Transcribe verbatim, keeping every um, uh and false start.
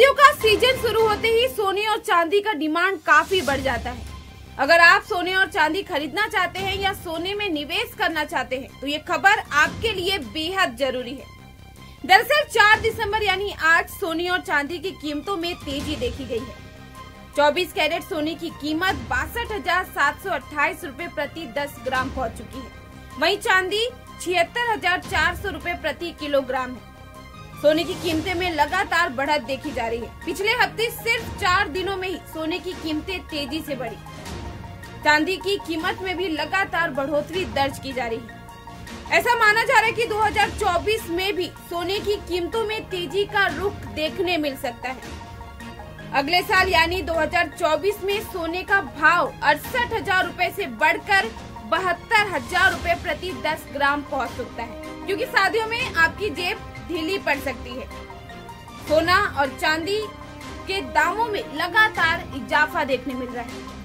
शादियों का सीजन शुरू होते ही सोने और चांदी का डिमांड काफी बढ़ जाता है। अगर आप सोने और चांदी खरीदना चाहते हैं या सोने में निवेश करना चाहते हैं तो ये खबर आपके लिए बेहद जरूरी है। दरअसल चार दिसंबर यानी आज सोने और चांदी की कीमतों में तेजी देखी गई है। चौबीस कैरेट सोने की कीमत बासठ हजार सात सौ अट्ठाईस रूपए प्रति दस ग्राम पहुंच चुकी है। वहीं चांदी छिहत्तर हजार चार सौ रूपए प्रति किलोग्राम है। सोने की कीमतें में लगातार बढ़त देखी जा रही है। पिछले हफ्ते सिर्फ चार दिनों में ही सोने की कीमतें तेजी से बढ़ी। चांदी की कीमत में भी लगातार बढ़ोतरी दर्ज की जा रही है। ऐसा माना जा रहा है कि दो हज़ार चौबीस में भी सोने की कीमतों में तेजी का रुख देखने मिल सकता है। अगले साल यानी दो हज़ार चौबीस में सोने का भाव अड़सठ हजार रूपए से बढ़कर बहत्तर हजार रूपए प्रति दस ग्राम पहुंच सकता है, क्योंकि शादियों में आपकी जेब ढीली पड़ सकती है। सोना और चांदी के दामों में लगातार इजाफा देखने मिल रहा है।